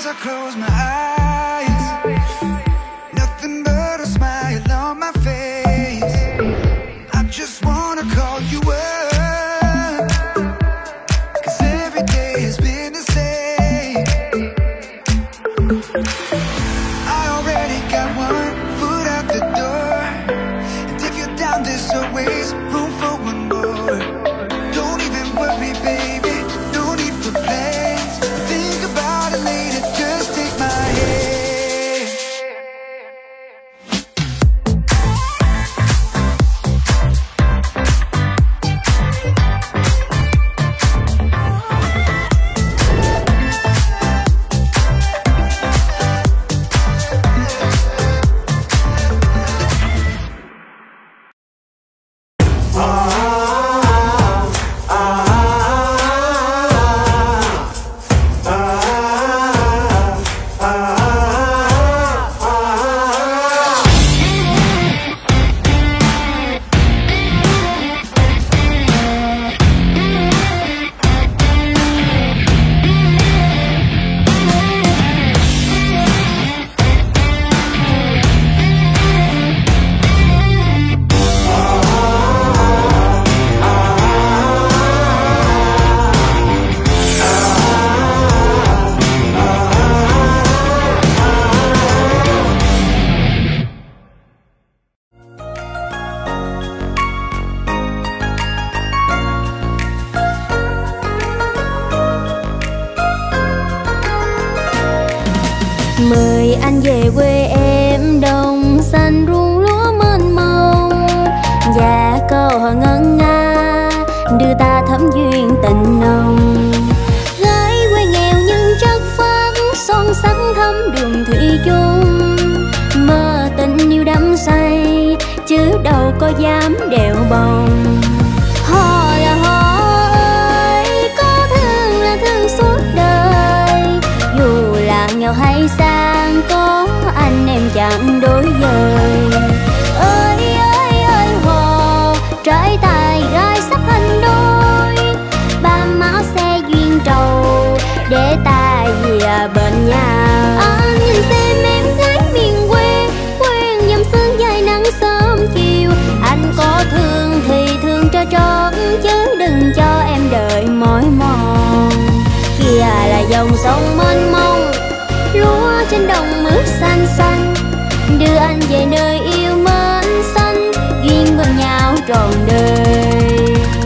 I close my eyes, nothing but a smile on my face. I just wanna call you up, 'cause every day has been the same. I already got one foot out the door, and if you're down, there's always room for one more. Don't even worry, baby, no need for plans. Think about it later, just take my hand. Mời anh về quê em, đồng xanh ruộng lúa mênh mông, và câu hò ngân nga đưa ta thắm duyên tình nồng. Gái quê nghèo nhưng chất phác, son sắc thắm đường thủy chung, mơ tình yêu đắm say chứ đâu có dám đèo bồng. Hò là hò ơi, có thương là thương suốt đời, dù là nghèo hay sang có anh em chẳng đổi dời. Ơi ơi ơi hò, trái tài gái sắc thành đôi, ba máu xe duyên trầu để ta về bên nhau. Anh nhìn xem em gái miền quê, quen dầm sương dài nắng sớm chiều. Anh có thương thì thương cho trót, chứ đừng cho em đợi mỏi mòn. Kia là dòng sông mênh mông, lúa trên đồng mướt xanh xanh, đưa anh về nơi yêu mến xanh, duyên bên nhau trọn đời.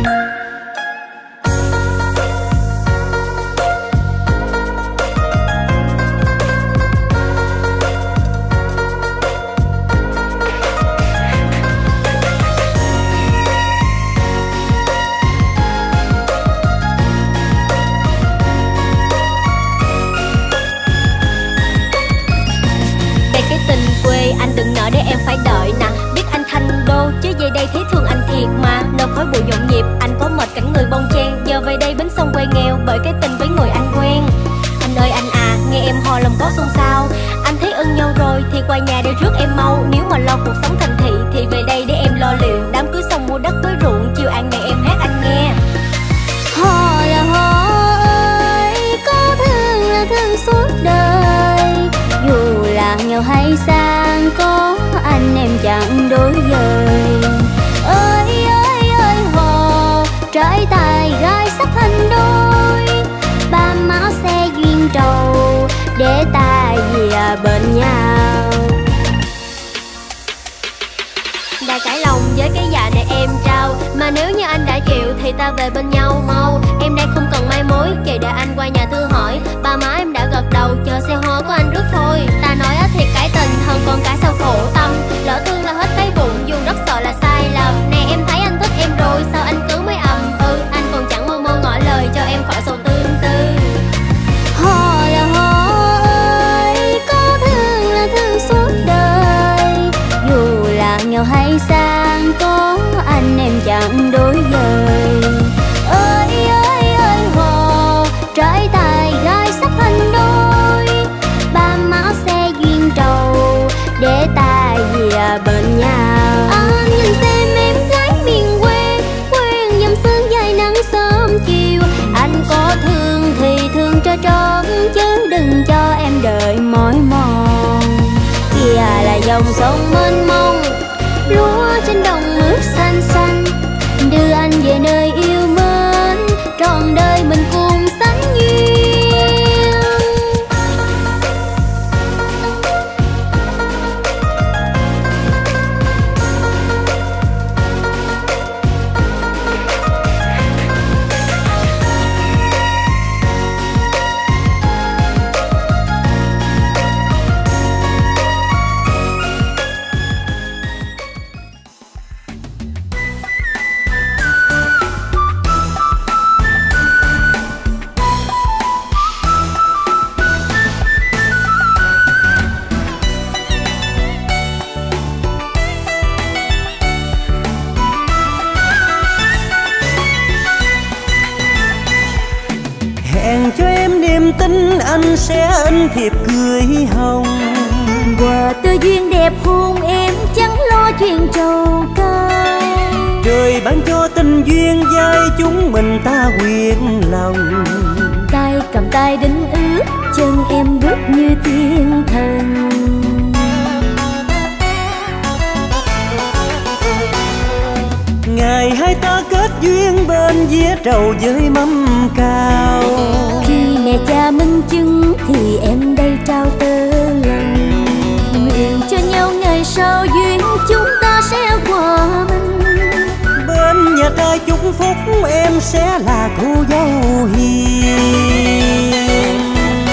Anh đừng nỡ để em phải đợi nè, biết anh thành đô chứ về đây thấy thương anh thiệt mà. Nơi khói bụi nhộn nhịp anh có mệt cảnh người bon chen, giờ về đây bến sông quê nghèo bởi cái tình với người anh quen. Anh ơi anh à, nghe em hò lòng có xôn xao, anh thấy ưng nhau rồi thì qua nhà để rước em mau. Nếu mà lo cuộc sống thành thị thì về đây để em lo liệu, đám cưới xong mua đất với ruộng, chiều ăn ngày em hát anh nghe. Hò là hò ơi, có thương là thương suốt đời, dù là nghèo hay sang có anh em chẳng đổi dời. Ơi ơi ơi hò, trái tài gái sắc thành đôi, ba máu xe duyên trầu để ta về bên nhau. Đã trải lòng với cái dạ này em trao, mà nếu như anh đã chịu thì ta về bên nhau mau. Em đây không cần mai mối, kể để anh qua nhà thư hỏi, ba má em đã gật đầu chờ xe hoa của anh rước thôi. Ta nói thiệt cái tình hơn con cái sao khổ tâm, lỡ thương là hết cái bụng dù rất sợ là sai lầm. Nè em thấy anh thích em rồi sao anh cứ mới ầm anh còn chẳng mơ mơ ngỏ lời cho em khỏi sầu tương tư. Hò là hò ơi, có thương là thương suốt đời, dù là nghèo hay sang có anh em chẳng đổi dời. rộng mênh mông, lúa trên đồng mướt xanh xanh, đưa anh về nơi yêu mến, trọn đời mình cùng sánh duyên. Tin anh sẽ in thiệp cưới hồng, quà tơ duyên đẹp hôn em chẳng lo chuyện trầu cao. trời ban cho tình duyên dai chúng mình ta quyện lòng, tay cầm tay đính ước chân em bước như thiên thần. ngày hai ta kết duyên bên vía trầu với mâm cao, khi mẹ cha minh chứng thì em đây trao tơ lòng, nguyện cho nhau ngày sau duyên chúng ta sẽ hòa mình. bên nhà trai chúc phúc em sẽ là cô dâu hiền.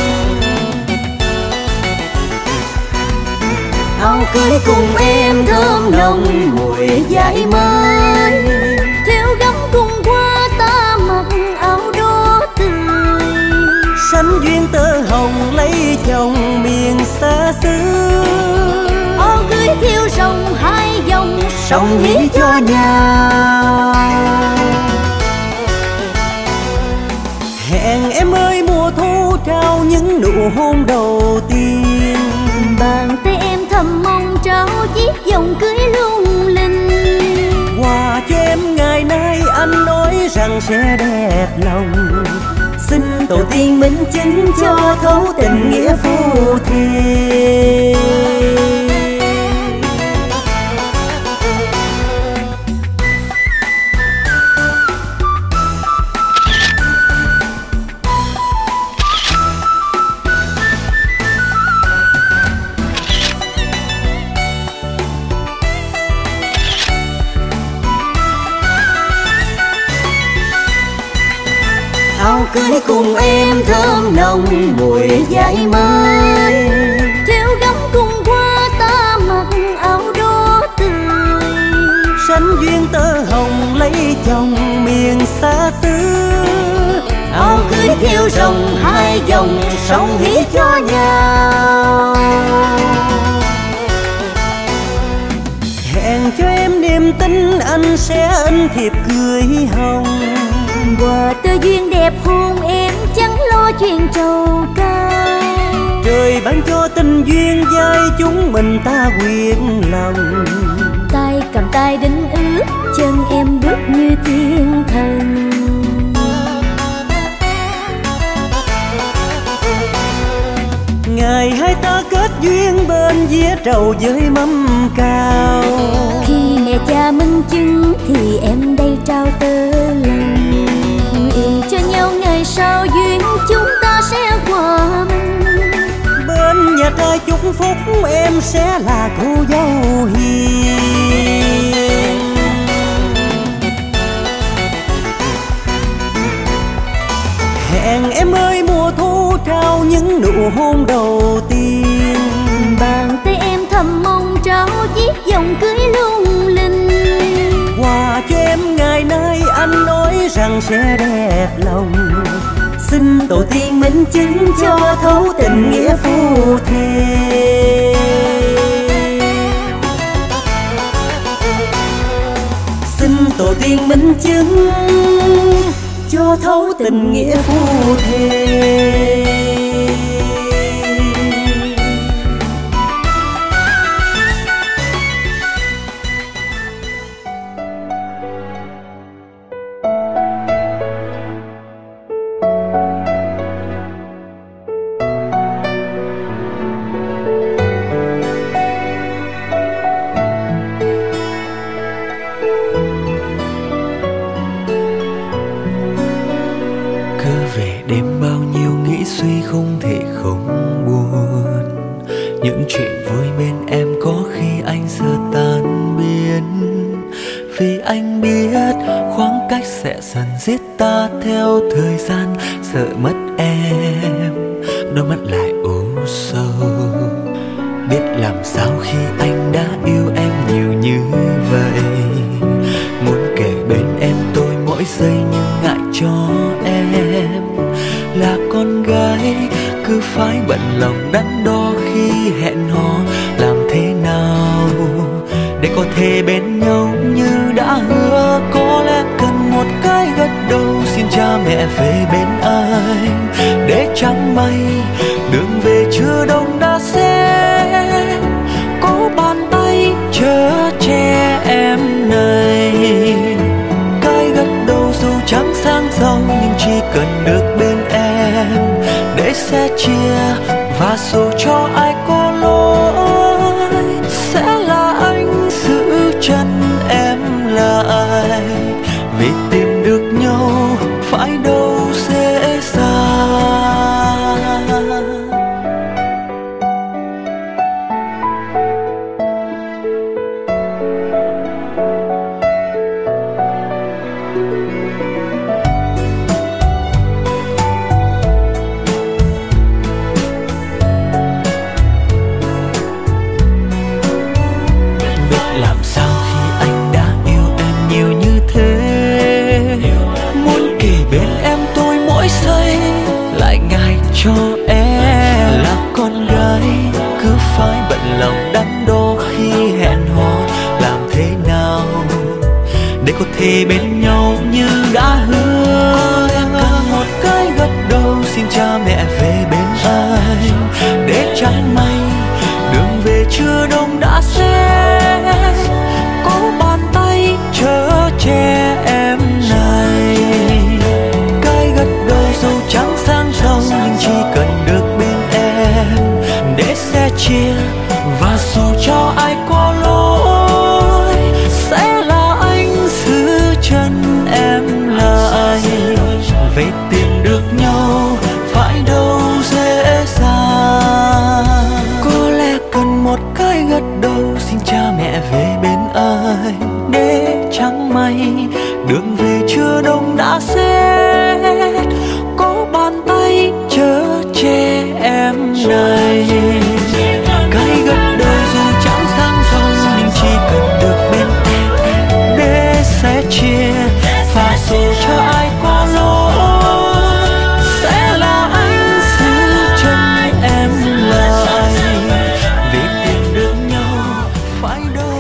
Áo cưới cùng em thơm nồng mùi dải mới, theo gấm cùng qua ta mặc áo đỏ tươi. Sánh duyên tơ hồng lấy chồng miền xa xứ, Áo cưới theo rồng hai dòng sống hí cho nhau. Hẹn em ơi mùa thu trao những nụ hôn đầu tiên, bàn tay em thầm mong trao chiếc vòng cưới lung linh. quà cho em ngày nay anh nói rằng sẽ đẹp lòng, xin tổ tiên minh chứng cho thấu tình nghĩa phu thê. Áo cưới cùng em thơm nồng mùi dải mới, Theo gấm cùng qua ta mặc áo đỏ tươi. sánh duyên tơ hồng lấy chồng miền xa xứ, Áo cưới theo rồng hai dòng sống hí cho nhau. hẹn cho em niềm tin anh sẽ in thiệp cưới hồng, Quà tơ duyên đẹp hôn em chẳng lo chuyện trầu cao. trời ban cho tình duyên dai chúng mình ta quyện lòng, Tay cầm tay đính ước chân em bước như thiên thần. ngày hai ta kết duyên bên vía trầu với mâm cao, Khi mẹ cha minh chứng thì em đây trao tơ lòng, nguyện cho nhau ngày sau duyên chúng ta sẽ hòa mình. bên nhà trai chúc phúc em sẽ là cô dâu hiền. hẹn em ơi mùa thu trao những nụ hôn đầu tiên, Bàn tay em thầm mong trao chiếc vòng cưới lung linh. quà cho em ngày nay anh nói rằng sẽ đẹp lòng, xin tổ tiên minh chứng cho thấu tình nghĩa phu thê. Xin tổ tiên minh chứng cho thấu tình nghĩa phu thê. không thể không buồn. Những chuyện vui bên em có khi anh giờ tan biến, vì anh biết khoảng cách sẽ dần giết ta theo thời gian. Sợ mất em, đôi mắt lại u sâu. Biết làm sao khi anh đã yêu em nhiều như vậy. Muốn kể bên em tôi mỗi giây nhưng ngại cho em là con gái, cứ phải bận lòng đắn đo khi hẹn hò. Làm thế nào để có thể bên nhau như đã hứa? Có lẽ cần một cái gật đầu xin cha mẹ về bên anh, để chẳng may đường về chưa đông đã sẽ có bàn tay chở che em này. Cái gật đầu dù chẳng sang giàu nhưng chỉ cần được bên em để sẻ chia, và dù cho ai có lỗi sẽ là anh giữ chân em lại. Vì tìm được nhau phải đâu dễ dàng. Cho em là con gái, cứ phải bận lòng đắn đo khi hẹn hò. Làm thế nào để có thể bên nhau như đã hứa? Cần một cái gật đầu xin cha mẹ về bên anh, để chẳng may đường về chưa đông đã sẽ có bàn tay chở che em này. Cái gật đầu dù chẳng sang giàu nhưng chỉ cần được bên em để sẻ chia, và dù cho ai có lỗi sẽ là anh giữ chân em lại. Về tìm được nhau phải đâu dễ dàng. Có lẽ cần một cái gật đầu xin cha mẹ về bên anh, để chẳng may đường về chưa đông đã sẽ có bàn tay chở che em này. Cái gật đầu dù chẳng sang giàu nhưng chỉ cần được bên em để sẻ chia, và dù cho ai có lỗi sẽ là anh giữ chân em lại. Vì tìm được nhau phải đâu.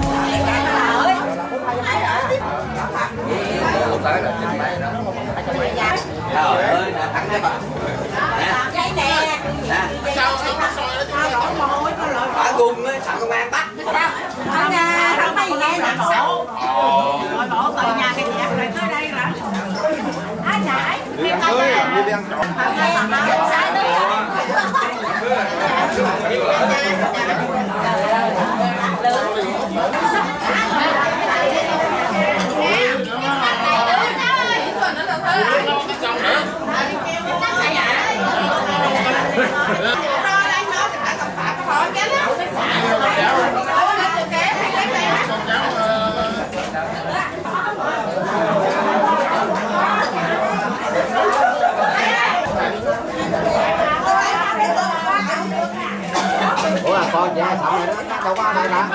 Trời ơi, thẳng đấy bà. Cái nè. Sao nó soi nó bà gung á, sợ công an bắt. Không có gì nghe nè bộ. Rồi bộ từ nhà cái dẹp này tới đây là. Ai nhảy? Đi ăn trộn. Ủa là con về xong rồi đó, đâu có ở đây hả?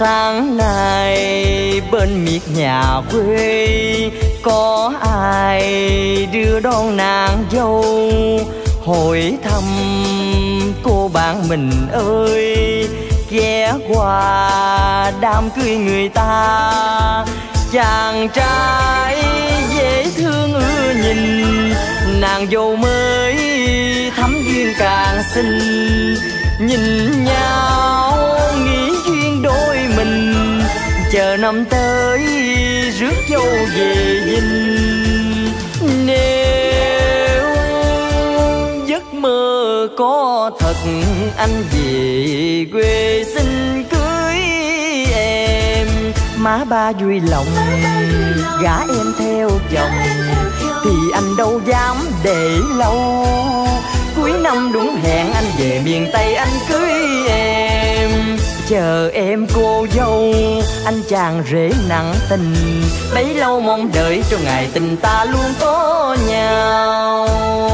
Sáng nay bên miệt nhà quê có ai đưa đón nàng dâu, hỏi thăm cô bạn mình ơi, ghé qua đám cưới người ta. Chàng trai dễ thương ưa nhìn, nàng dâu mới thắm duyên càng xinh. Nhìn nhau nghĩ duyên đôi mình, chờ năm tới rước dâu về dinh. Nếu giấc mơ có thật, anh về quê xin cưới em. Má ba vui lòng gả em theo chồng, thì anh đâu dám để lâu. Cuối năm đúng hẹn anh về miền Tây anh cưới em. Chờ em cô dâu, anh chàng rể nặng tình, bấy lâu mong đợi cho ngày tình ta luôn có nhau.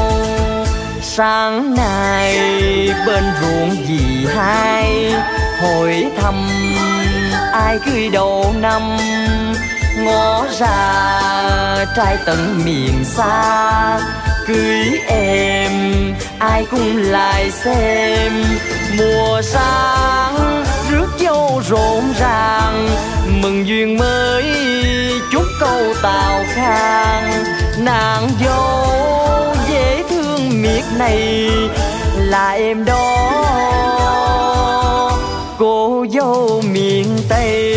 Sáng nay bên ruộng dì hai, hỏi thăm ai cưới đầu năm. Ngó ra trai tận miền xa, cưới em ai cũng lại xem. Mùa sáng rước dâu rộn ràng, mừng duyên mới chúc câu tào khang. Nàng dâu dễ thương miệt này là em đó, cô dâu miền Tây.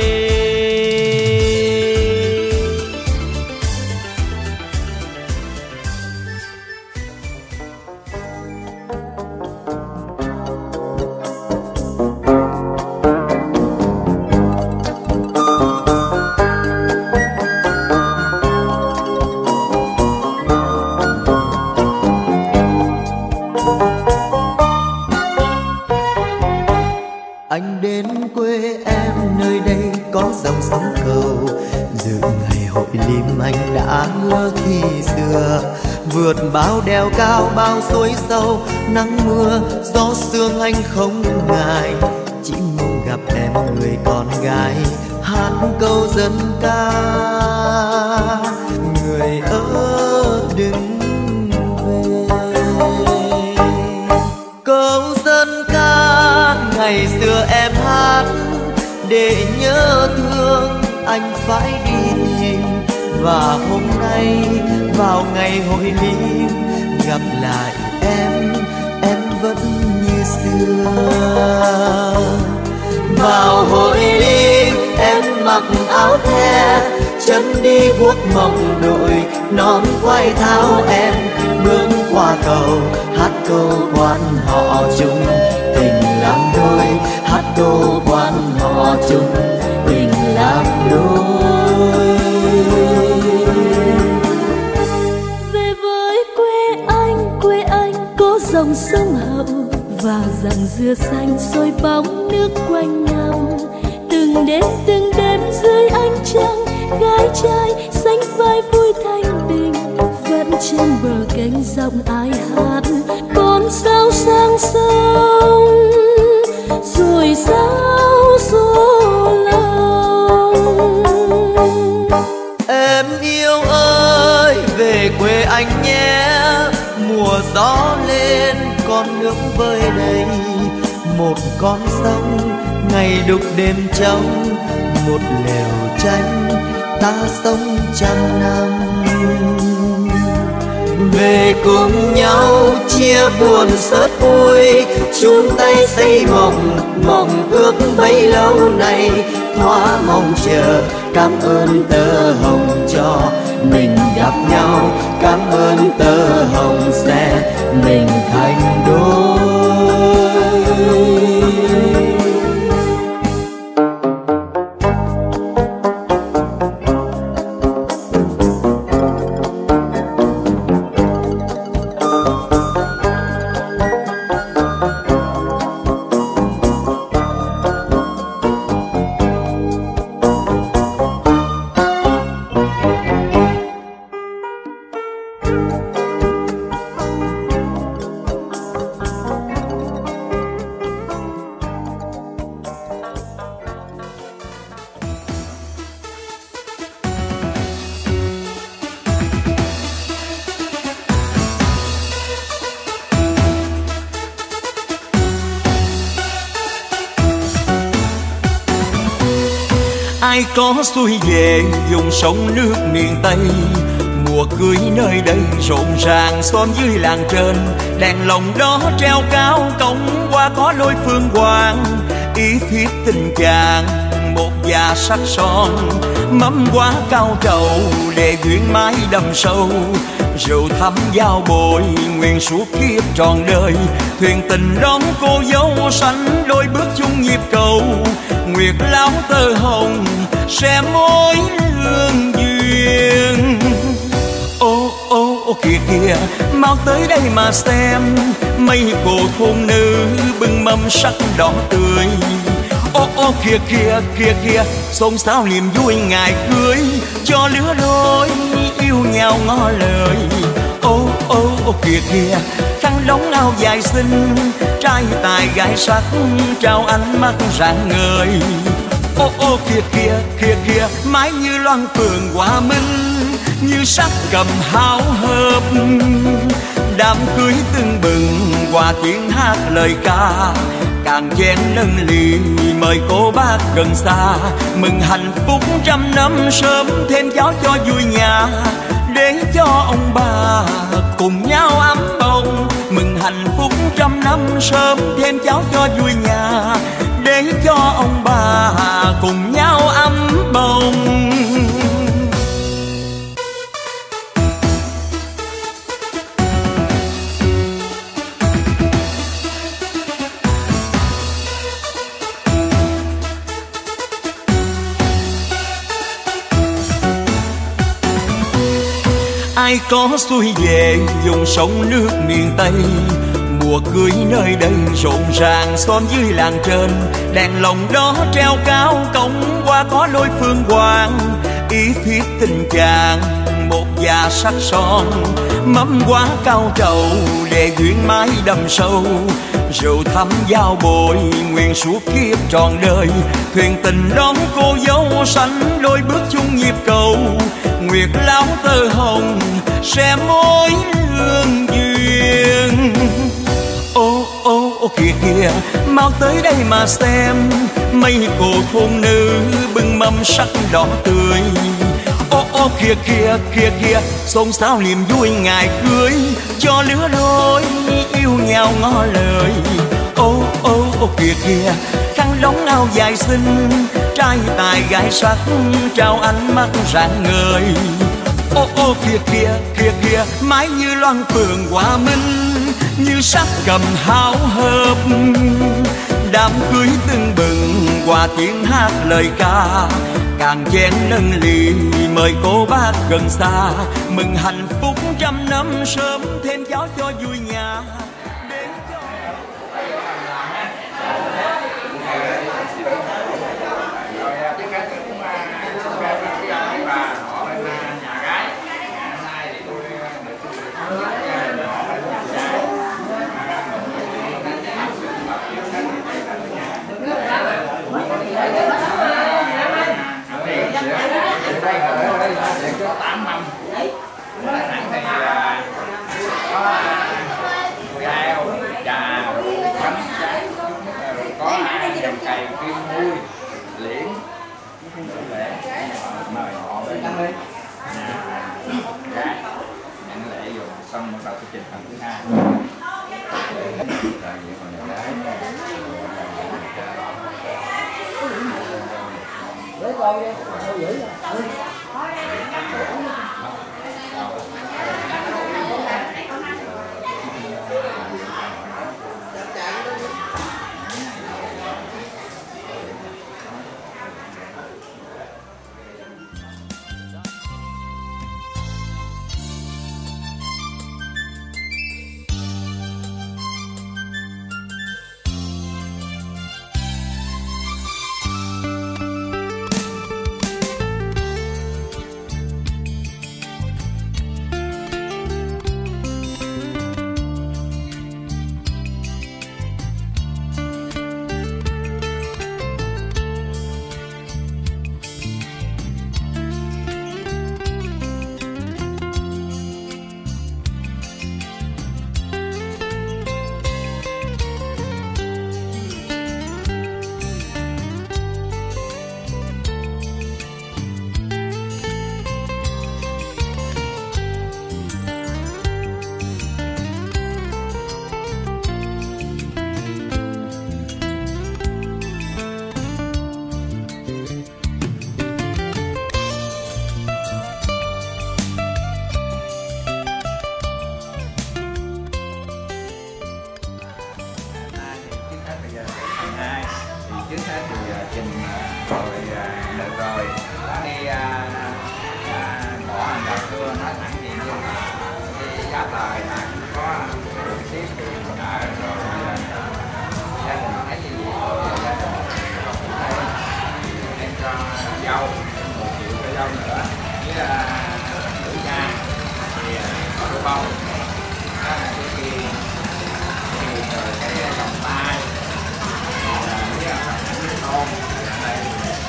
Anh đến quê em nơi đây có dòng sông cầu, dự ngày hội lim anh đã hứa khi xưa. Vượt bao đèo cao bao suối sâu, nắng mưa gió sương anh không ngại. Chỉ mong gặp em người con gái, hát câu dân ca. Người ơi đừng về. Câu dân ca ngày xưa em hát, để nhớ thương anh phải đi tìm. Và hôm nay vào ngày hội lim, gặp lại em vẫn như xưa. Vào hội lim em mặc áo the, chân đi guốc mộng đội, nón quai tháo em bước qua cầu. Hát câu quan họ chung tình làm đôi, hát câu quan họ chung tình làm đôi. Về với quê anh có dòng sông Hậu và rặng dừa xanh soi bóng nước quanh năm. Từng đêm dưới ánh trăng, gái trai sánh vai vui thanh bình, vẫn trên bờ cánh dòng ai hát. Con sao sang sông rồi sao xô lòng. Em yêu ơi về quê anh nhé, mùa gió lên con nước vơi đầy. Một con sông ngày đục đêm trống, một lều tranh ta sống trăm năm. Về cùng nhau chia buồn sớt vui, chung tay xây mộng ước bấy lâu nay. Thoa mong chờ cảm ơn tơ hồng cho mình gặp nhau, cảm ơn tơ hồng sẽ mình thành đôi. Ai có xuôi về vùng sông nước miền Tây, mùa cưới nơi đây rộn ràng xóm dưới làng trên. Đèn lồng đó treo cao cổng qua có lối phương hoàng, ý thiết tình chàng một già sắc son. Mâm quá cao trầu để duyên mái đầm sâu, rượu thắm giao bồi nguyện suốt kiếp trọn đời. Thuyền tình đón cô dâu sánh đôi bước chung nhịp cầu, nguyệt láo tơ hồng sẽ mối lương duyên. Ô ô ô kìa kìa mau tới đây mà xem, mấy cô thôn nữ bưng mâm sắc đỏ tươi. Ô ô kìa kìa kìa kìa xôn xao niềm vui ngày cưới, cho lứa đôi yêu nhau ngỏ lời. Ô ô ô kìa kìa khăn đóng áo dài xinh, trai tài gái sắc trao ánh mắt rạng ngời. Ô ô kìa kìa kìa kìa mái như loan phượng hòa minh, như sắc cầm háo hợp. Đám cưới tưng bừng qua tiếng hát lời ca, càng chén nâng ly mời cô bác gần xa. Mừng hạnh phúc trăm năm sớm thêm cháu cho vui nhà, để cho ông bà cùng nhau ấm bồng. Mừng hạnh phúc trăm năm sớm thêm cháu cho vui nhà, để cho ông bà cùng nhau ấm bồng. Ai có xuôi về vùng sông nước miền Tây, mùa cưới nơi đây rộn ràng xóm dưới làng trên. Đèn lồng đó treo cao cổng qua có lối phương hoàng, ý thiết tình chàng một già sắc son. Mâm quá cao trầu để duyên mái đầm sâu, rượu thắm giao bồi nguyện suốt kiếp trọn đời. Thuyền tình đón cô dâu sánh đôi bước chung nhịp cầu, nguyệt láo tơ hồng sẽ mối lương duyên. Ô ô ô kìa kìa mau tới đây mà xem, mấy cô thôn nữ bưng mâm sắc đỏ tươi. Ô ô kìa kìa kìa kìa xôn xao niềm vui ngày cưới, cho lứa đôi yêu nhau ngỏ lời. Ô ô ô kìa kìa khăn đóng áo dài xinh, trai tài gái sắc trao ánh mắt rạng ngời. Ô ô kìa kìa kìa kìa mái như loan phượng hòa minh, như sắc cầm háo hợp. Đám cưới tưng bừng qua tiếng hát lời ca, càng chén nâng ly mời cô bác gần xa. Mừng hạnh phúc trăm năm sớm thêm cháu cho vui nhà, để cho... Tám mâm sẵn thì có rau, trà, bánh trái, có hai dòng cày kim mui, liễn, mời họ đến ăn đi. Nhận lễ rồi xong bắt đầu chương trình phần thứ hai. Lấy coi đi, sao dữ vậy? trước hết thì trình rồi được rồi đi bỏ hành đầu xưa nói thẳng chuyện luôn thì giá lời cũng có một xíu rồi gia đình thấy gì gia đình em cho dâu 1 triệu cho dâu nữa với nữ gia thì có đôi bông cái rồi cái vòng tay với tôn đây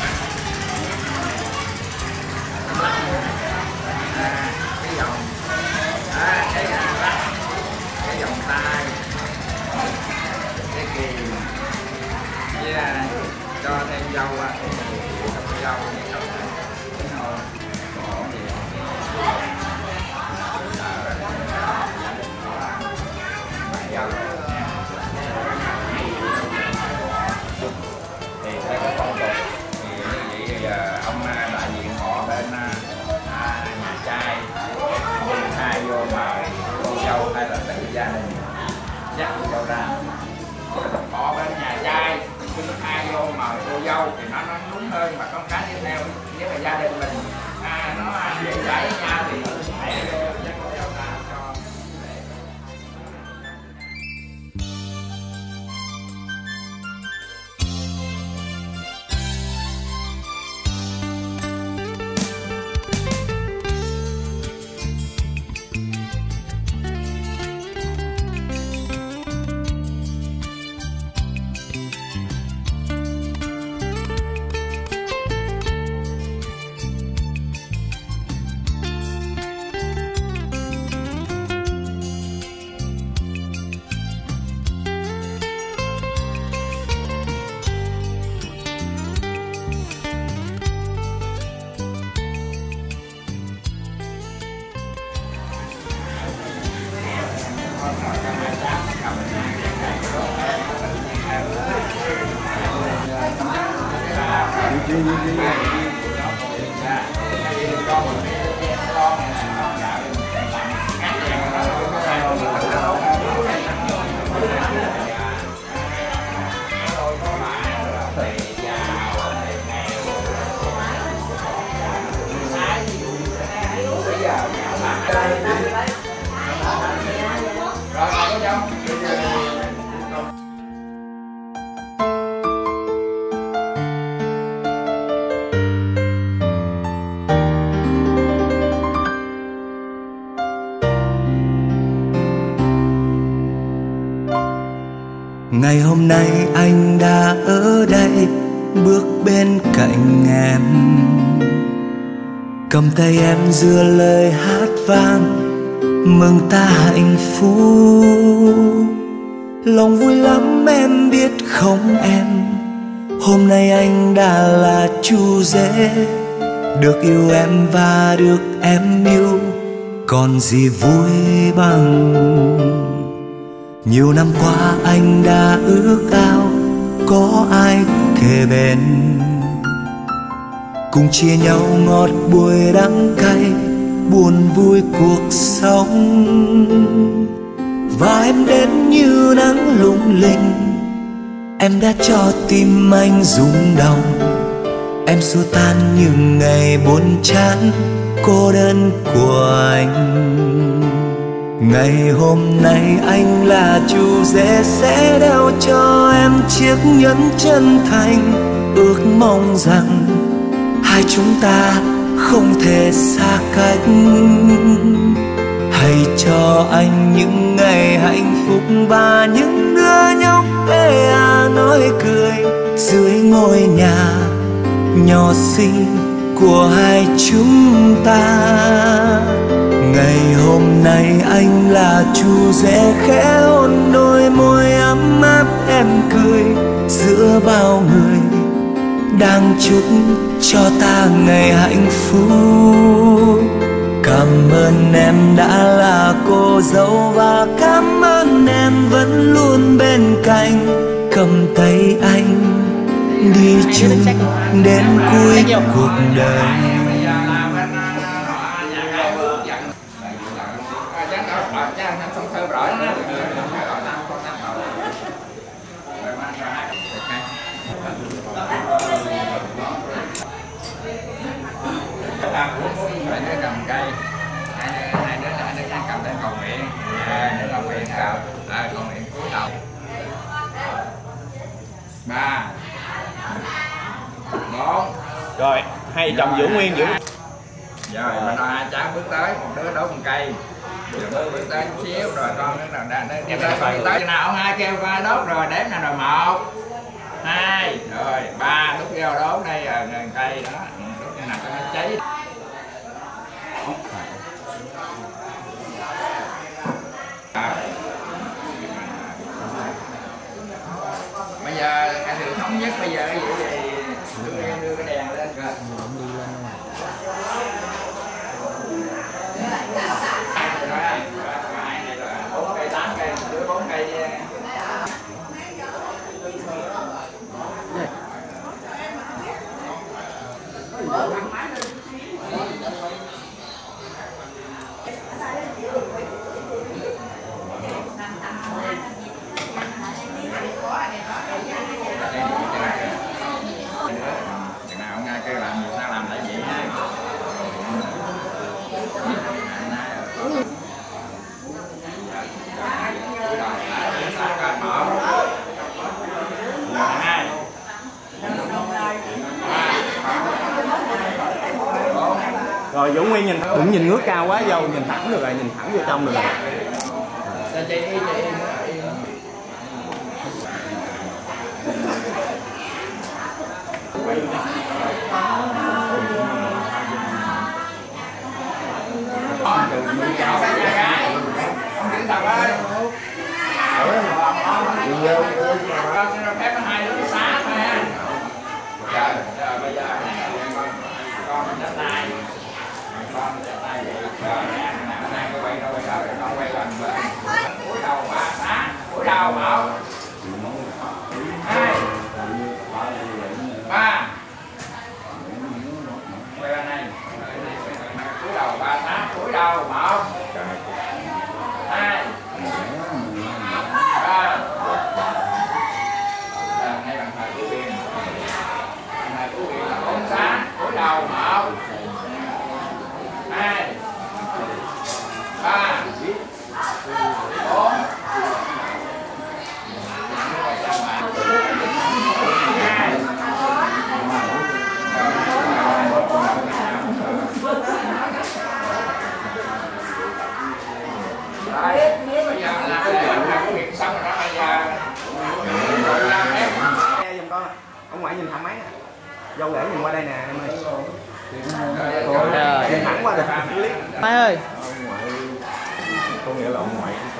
cái vòng cái vòng tay cái kiềm với cho thêm dâu dâu thì theo cái phong tục thì như vậy ông đại diện họ bên nhà trai hai vô mời cô dâu hay là tự gia đình dắt cô dâu ra, họ bên nhà trai hai vô mời cô dâu thì nó đúng hơn, mà con cái tiếp theo nếu mà gia đình mình nó dễ dãi với nhau thì hãy dắt cô dâu ra cho. Ngày hôm nay anh đã ở đây bước bên cạnh em, cầm tay em giữa lời hát vang mừng ta hạnh phúc. Lòng vui lắm em biết không em, hôm nay anh đã là chú rể, được yêu em và được em yêu, còn gì vui bằng. Nhiều năm qua anh đã ước ao có ai kề bên, cùng chia nhau ngọt bùi đắng cay, buồn vui cuộc sống. Và em đến như nắng lung linh, em đã cho tim anh rung động. Em xua tan những ngày buồn chán cô đơn của anh. Ngày hôm nay anh là chú rể sẽ đeo cho em chiếc nhẫn chân thành, ước mong rằng hai chúng ta không thể xa cách. Hãy cho anh những ngày hạnh phúc và những đứa nhóc ê nói cười dưới ngôi nhà nhỏ xinh của hai chúng ta. Ngày hôm nay anh là chú rể khẽ hôn đôi môi ấm áp em cười giữa bao người đang chúc cho ta ngày hạnh phúc. Cảm ơn em đã là cô dâu và cảm ơn em vẫn luôn bên cạnh, cầm tay anh đi chung đến cuối cuộc đời. cào. Con niệm cúi đầu. 3 4. Rồi, hai chồng giữ nguyên giữ. Rồi mình nói hai cháu bước tới, một đứa đốt một cây. Bước tới chút xíu rồi con nó tới nào ông hai kêu coi đốt rồi đếm nè, rồi 1 2 rồi 3 lúc vô đốt đây rồi cây đó, đốt cái nào cho nó cháy. Bây giờ cái sự thống nhất bây giờ vậy thì đưa cái đèn lên rồi. Bốn cây 8 cây, đưa 4 cây đi. Chừng nào ông ngay kêu làm gì sao làm lại vậy ha. Rồi Dũng Nguyên nhìn đừng nhìn ngước cao quá, dâu nhìn thẳng được rồi, nhìn thẳng vô trong được rồi. Phép có 2 đứa xá thôi ha. Rồi bây giờ con chặt tay. Con chặt tay vậy. Rồi hôm nay có quay đâu rồi con quay gần bên. Cúi đầu 3 xá. Cúi đầu 1 2 3. Quay bên này. Cúi đầu 3 xá. Cúi đầu 1 2 3. Ngay bằng thời của Biên. Thời của Biên là 4 xá. Cúi đầu 1 2 3 4. Bây giờ là cái việc xong rồi đó, bây giờ Nghe giùm con, ông ngoại nhìn thẳng máy nè, dâu rể nhìn qua đây nè em ơi. Rồi. Nhìn thẳng qua được. Mai ơi. Có nghĩa là ông ngoại của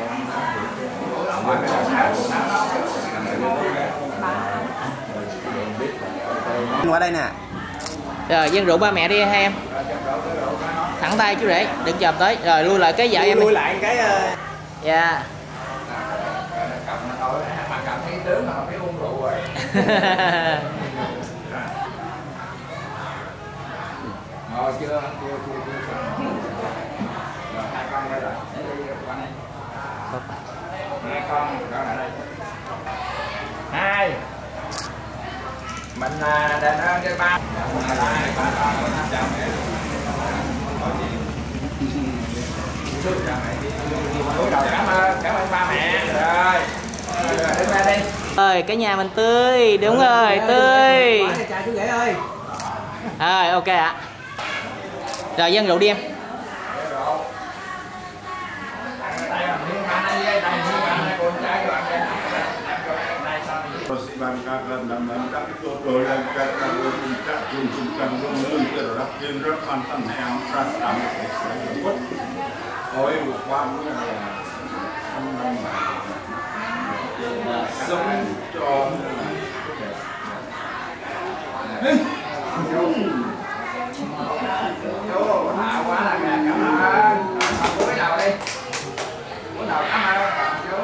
con. Qua đây nè. Rồi dân rượu ba mẹ đi hai em. Thẳng tay chú rể, đừng chồm tới. Rồi lui lại cái vợ em. Lui lại cái Dạ. mà cầm cái tướng mà phải uống rượu rồi. Ngồi chưa? Chưa. Rồi hai con quay lại. Qua đây. Hai con đó lại đây. 2. Mình đền ơn cho ba. Ba con chào mẹ. Có gì? Cúi đầu cảm ơn ba mẹ. Rồi. Đứng ra đi. Ơi cái nhà mình tươi, đúng rồi, tươi. Chào chú rể ơi. Rồi ok ạ. Rồi dân rượu đi em. Persibankan dan menangkap itu oleh kata puncak junjungan luhur terhadap jenderal mantan yang perasaan tersebut. Ôi vừa qua cũng là sống cho Hạ quá là cảm ơn. Cúi đầu đi. Cúi đầu cảm ơn chú.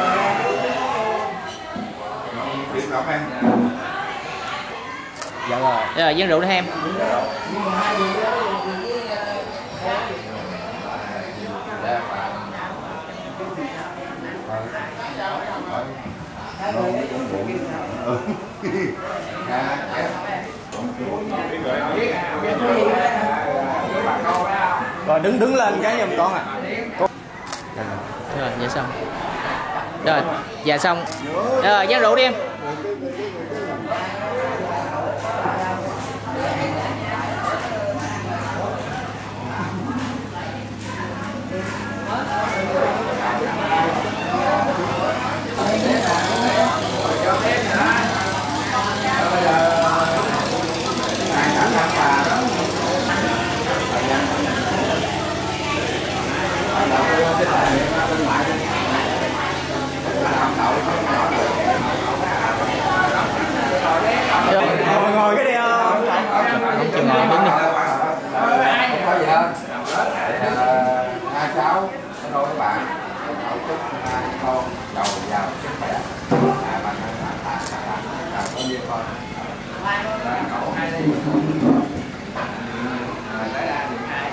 cảm ơn. Dạ rồi. Rồi dân rượu đi em. Rồi đứng lên cái giùm con à. Rồi vậy xong. Rồi, dạ xong. Rồi, dán rượu đi em. Ngồi cái đi không? Không chịu ngồi đứng đi. Có gì hơn? Hai cháu, hello các bạn. Chúc hai con giàu giàu sức khỏe. Bạn có duyên thôi. Cậu hai đi. Tới ra thì hai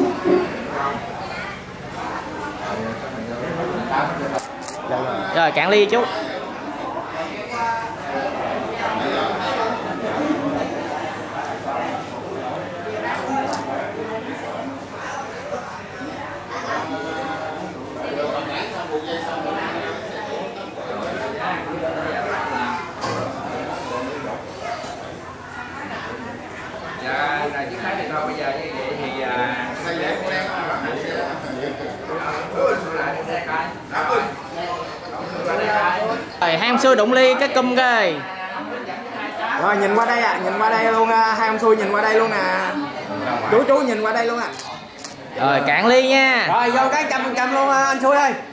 rồi. Rồi, cạn ly chú. Dạ, là chiếc máy thì thôi bây giờ như vậy thì thay lễ của em Rồi, hai ông xui đụng ly cái cum coi. Rồi nhìn qua đây ạ, nhìn qua đây luôn, hai ông xui nhìn qua đây luôn nè. Chú nhìn qua đây luôn ạ. Rồi, cạn ly nha. Rồi vô cái 100% luôn anh xui ơi.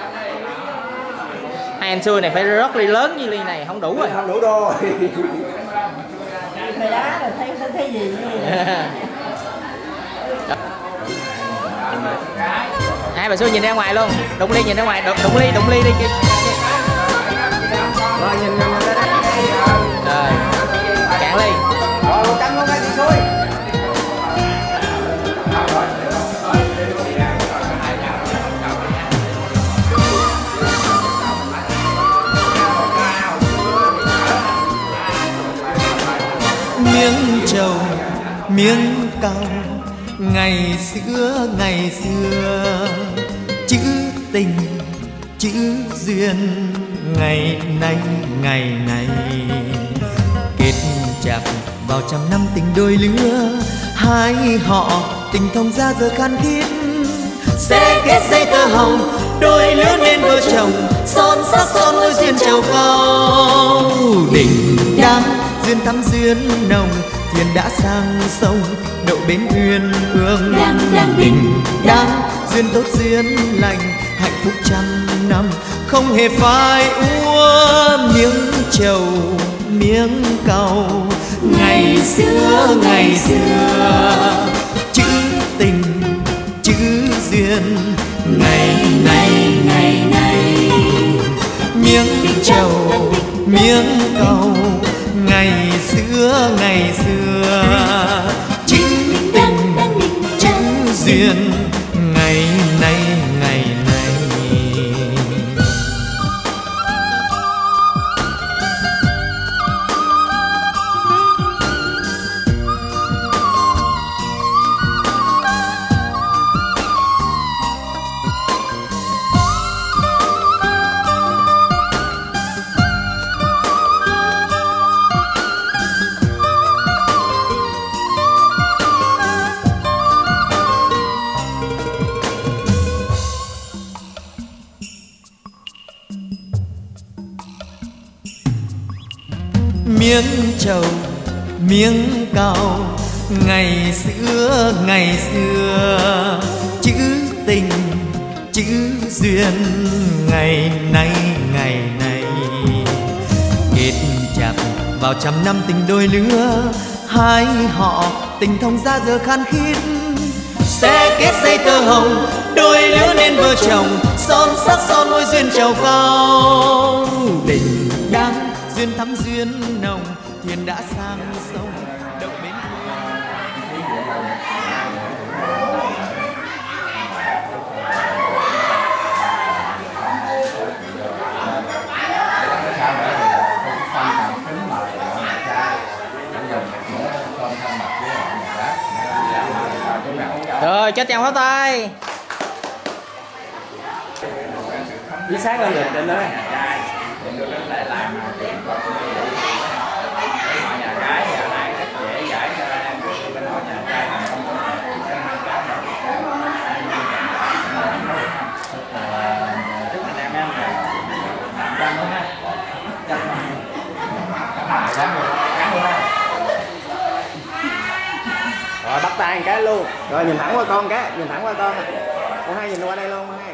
Hai anh xui này phải rót ly lớn như ly này không đủ rồi. Không đủ đô. Mày đá rồi thấy gì Hai bà xui nhìn ra ngoài luôn. Đụng ly nhìn ra ngoài, đụng ly đi. Rồi nhìn ra đây. Rồi, cạn ly. Rồi 100 luôn anh xui. Miếng trầu miếng cau ngày xưa chữ tình chữ duyên ngày nay kết chặt vào trăm năm tình đôi lứa, hai họ tình thông ra giờ khan thiết sẽ kết dây tơ hồng đôi lứa nên vợ chồng son sắc son môi duyên trầu cao đình đám duyên thắm duyên nồng thiên đã sang sông đậu bến uyên ương đình đám duyên tốt duyên lành hạnh phúc trăm năm không hề phai úa miếng trầu miếng cau ngày xưa chữ tình chữ duyên ngày nay miếng trầu miếng cau ngày xưa chữ tình chữ duyên ngày nay miếng trầu miếng cau ngày xưa chữ tình chữ duyên ngày nay kết chặt vào trăm năm tình đôi lứa, hai họ tình thông ra giờ khan khít sẽ kết dây tơ hồng đôi lứa nên vợ chồng son sắc son môi duyên trầu cao đình đám duyên thắm duyên nồng thiên đã sang sông đậu bến rồi cho chào pháo tay. Chính xác lên lịch định ơi. Thì tôi đến lại làm mà chuyện có họ nhà cái nhà này rất dễ giải cho em cái nói nhà cái mà không có cái hai cái chúc anh em căng luôn ha, Rồi bắt tay một cái luôn. Rồi nhìn thẳng qua con cái, nhìn thẳng qua con. Con hai nhìn qua đây luôn con hai.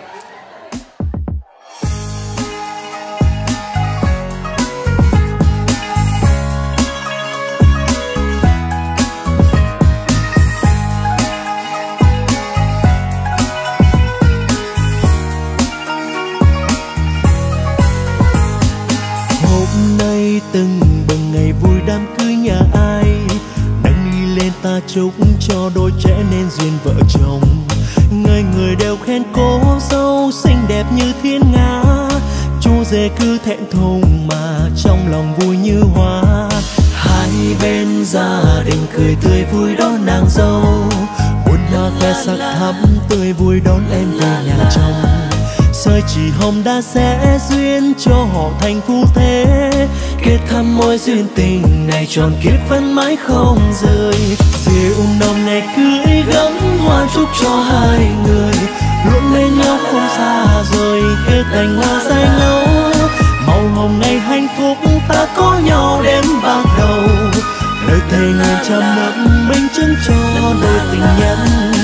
Hôm nay từng bừng ngày vui đám cưới nhà ai, nâng ly lên ta chúc cho đôi trẻ nên duyên vợ chồng. Người người đều khen cô dâu xinh đẹp như thiên nga, chú rể cứ thẹn thùng mà trong lòng vui như hoa. Hai bên gia đình cười tươi vui đón nàng dâu, buồn hoa khoe sắc thắm tươi vui đón em về nhà chồng. Sợi chỉ hồng đã sẽ duyên cho họ thành phu thế, kết thăm mối duyên tình này tròn kiếp vẫn mãi không rời. Rượu nồng này cưới gấm hoa chúc cho hai người luôn bên nhau không xa rời, kết thành hoa dài lâu màu hồng ngày hạnh phúc ta có nhau đến ban đầu. Lời thề ngàn trăm năm minh chứng cho đôi tình nhân,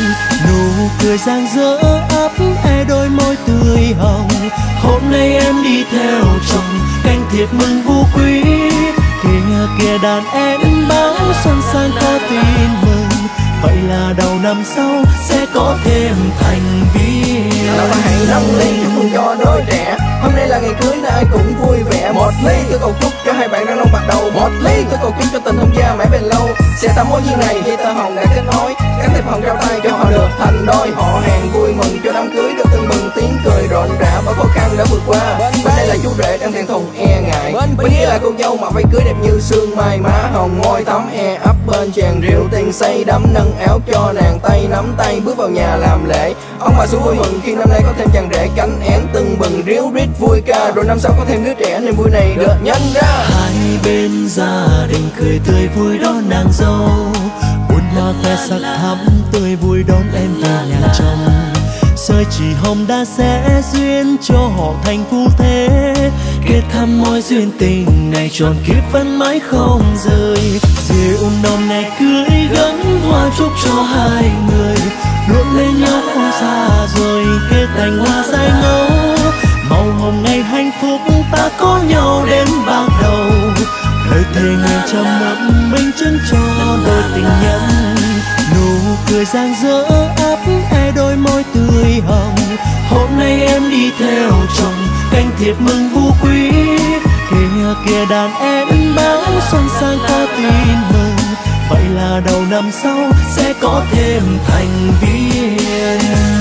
nụ cười rạng rỡ ấp e đôi môi tươi hồng. Hôm nay em đi theo chồng canh thiệp mừng vu quý, kìa kìa đàn em báo xuân sang có tin mừng, vậy là đầu năm sau sẽ có thêm thành viên. Là bà hãy nâng ly chúc mừng cho đôi trẻ, hôm nay là ngày cưới nên ai cũng vui vẻ. Một ly tôi cầu chúc cho hai bạn đang long bạc đầu, một ly tôi cầu chúc cho tình thông gia mãi bền lâu. Sẽ tạm mối duyên này dây tơ hồng đã kết nối, cánh thiệp hồng trao tay cho họ được thành đôi. Họ hàng vui mừng cho đám cưới được tưng bừng, tiếng cười rộn rã bởi khó khăn đã vượt qua. Bên đây là chú rể đang thẹn thùng e ngại, bên kia là cô dâu mặc váy cưới đẹp như sương mai, má hồng môi thắm e ấp bên chàng rượu tiền say đắm nâng áo cho nàng tay nắm tay bước vào nhà làm lễ. Ông bà xuống vui mừng khi năm nay có thêm chàng rể cánh én tưng bừng ríu rít vui ca, rồi năm sau có thêm đứa trẻ nên vui này được nhân ra. Hai bên gia đình cười tươi vui đón nàng dâu, buồn hoa khoe sắc thắm tươi vui đón em về nhà chồng. Sợi chỉ hồng đã sẽ duyên cho họ thành phu thế, kết thăm mối duyên tình này tròn kiếp vẫn mãi không rời. Rượu nồng này cưới gấm hoa chúc cho hai người luôn lên nhau không xa rồi, kết thành hoa dài lâu màu hồng ngày hạnh phúc ta có nhau đến ban đầu. Lời thề ngàn trăm năm minh chứng cho đôi tình nhân, nụ cười rạng rỡ ấp e đôi môi tươi hồng. Hôm nay em đi theo chồng canh thiệp mừng vu quý, kìa kìa đàn em báo xuân sang có tin mừng, vậy là đầu năm sau sẽ có thêm thành viên.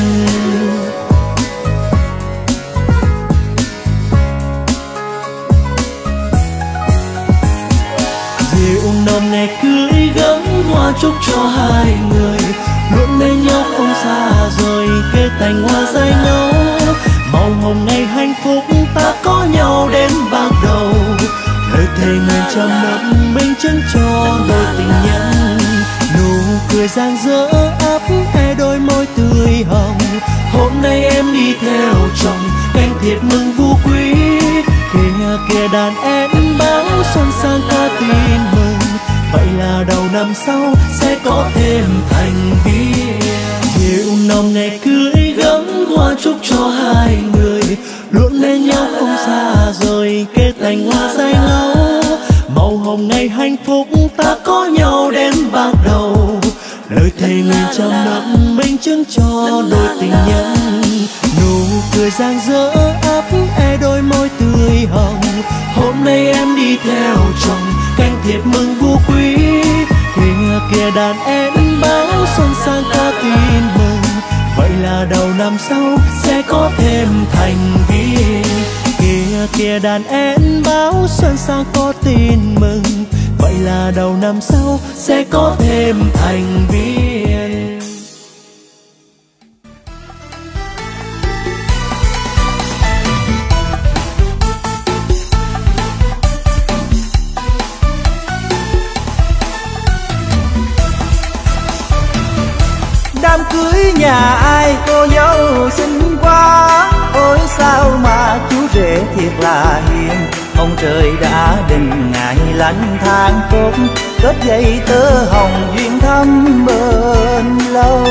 Rượu nồng này cưới gấm hoa chúc cho hai người luôn bên nhau không xa rời, kết thành hoa dài lâu màu hồng ngày hạnh phúc ta có nhau đến ban đầu. Lời thề ngàn trăm năm minh chứng cho đôi tình nhân, nụ cười rạng rỡ ấp e đôi môi tươi hồng. Hôm nay em đi theo chồng canh thiệp mừng vu quý, kìa kìa đàn em báo xuân sang có tin mừng, vậy là đầu năm sau sẽ có thêm thành viên. Rượu nồng này cưới gấm hoa chúc cho hai người luôn bên nhau không xa rời, kết thành hoa dài lâu màu hồng ngày hạnh phúc ta có nhau đến ban đầu. Lời thề ngàn trăm năm minh chứng cho đôi tình nhân, nụ cười rạng rỡ ấp e đôi môi tươi hồng. Hôm nay em đi theo chồng canh thiệp mừng vu quý, kìa kìa đàn em báo xuân sang có tin mừng, vậy là đầu năm sau sẽ có thêm thành viên. Kìa kìa đàn em báo xuân sang có tin mừng, vậy là đầu năm sau sẽ có thêm thành viên. nhà ai cô dâu xinh quá, ôi sao mà chú rể thiệt là hiền. Ông trời đã định ngày lành tháng tốt, kết dây tơ hồng duyên thắm bền lâu.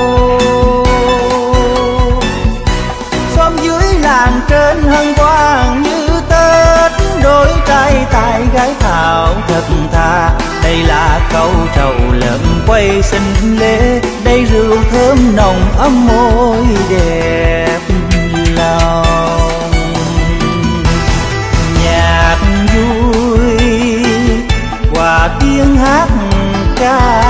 Xóm dưới làng trên hân hoan như Tết, đôi trai tài gái thảo thật thà. Đây là câu trầu lợn quay sinh lễ, đây rượu thơm nồng ấm môi đẹp lòng. Nhạc vui qua tiếng hát ca,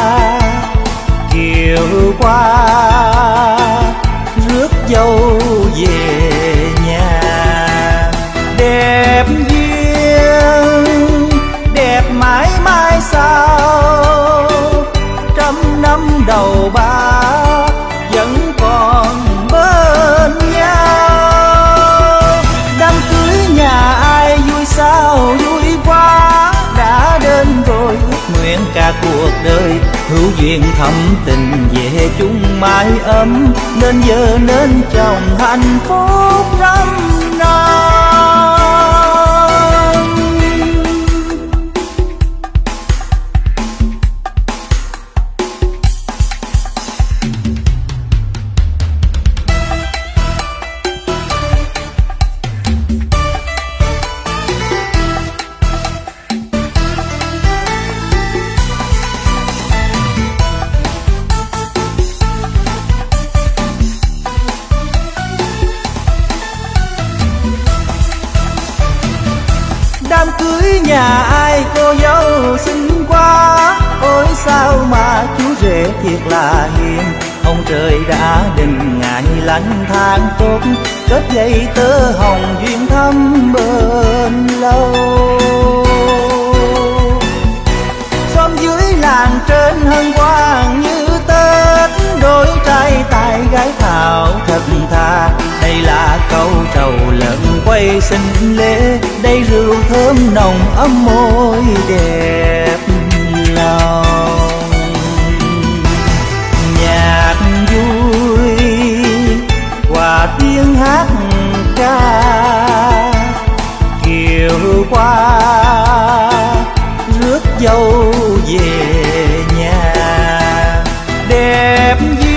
kiều qua rước dâu về nhà. Đẹp duyên đẹp mãi mãi sao, trăm năm đầu ba vẫn còn bên nhau. Đám cưới nhà ai vui sao vui quá, đã đến rồi ước nguyện cả cuộc đời. Hữu duyên thắm tình về chung mái ấm, nên vợ nên chồng hạnh phúc trăm năm. Đám cưới nhà ai cô dâu xinh quá, ôi sao mà chú rể thiệt là hiền. Ông trời đã định ngày lành tháng tốt, kết dây tơ hồng duyên thắm bền lâu. Xóm dưới làng trên hân hoan như Tết, đôi trai tài gái thảo thật thà. Đây là câu trầu lợn quay sinh lễ, đây rượu thơm nồng ấm môi đẹp lòng. Nhạc vui qua tiếng hát ca, kiều qua rước dâu về nhà. Đẹp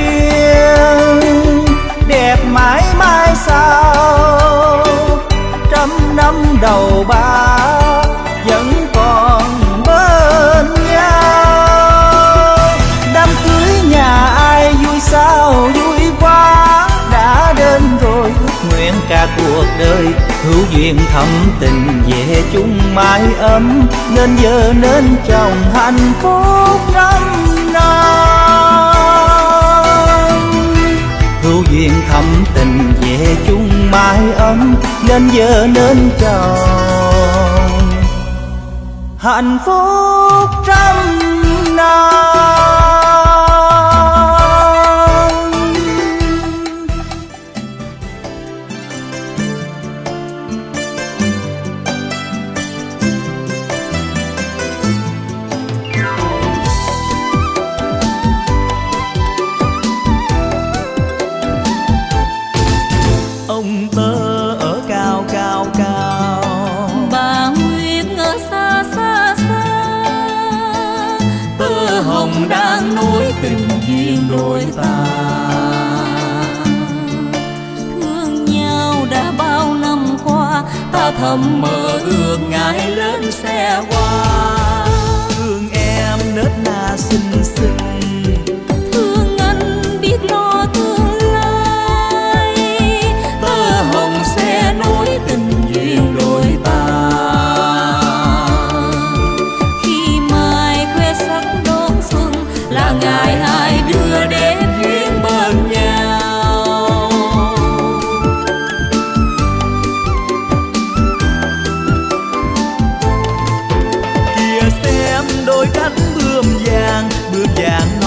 duyên đẹp mãi mãi sao, trăm năm đầu ba vẫn còn bên nhau. Đám cưới nhà ai vui sao vui quá, đã đến rồi ước nguyện cả cuộc đời. Hữu duyên thắm tình về chung mái ấm, nên vợ nên chồng hạnh phúc trăm năm. Hữu duyên thắm tình về chung mái ấm, nên vợ nên chồng hạnh phúc trăm năm. Ông tơ ở cao cao cao, bà Nguyệt ở xa xa xa. tơ hồng đang nối tình duyên đôi ta. Thương nhau đã bao năm qua, Ta thầm mơ ước ngày lên xe hoa. Thương em nết na xinh xinh, thương anh biết lo tương lai. tơ hồng sẽ nối tình duyên đôi ta. Khi mai khoe sắc đón xuân, Là ngày hai đứa đến duyên bên nhau. Kìa xem đôi cánh bươm vàng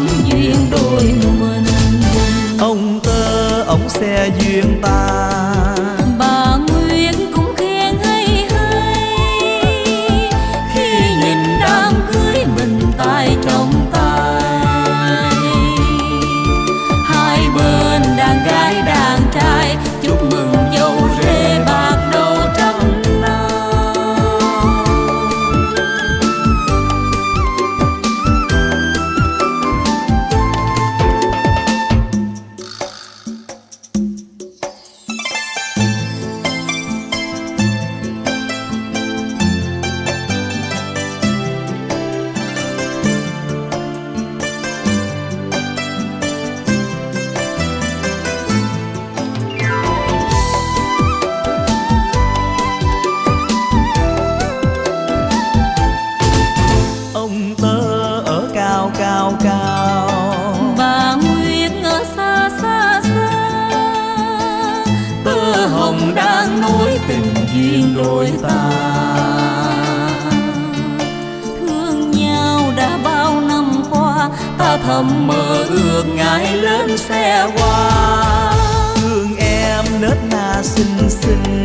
thắm duyên đôi mình. Ông Tơ ông xe duyên ta, Bà Nguyệt cũng khen hay hay khi nhìn đám cưới mình tay trong tay. Hai bên đàn gái đàn trai chúc mừng dâu rể bạc đầu trăm năm. ông Tơ ở cao cao cao, Bà Nguyệt ở xa xa xa, tơ hồng đang nối tình duyên đôi ta. Thương nhau đã bao năm qua, ta thầm mơ ước ngày lên xe hoa. thương em nết na xinh xinh,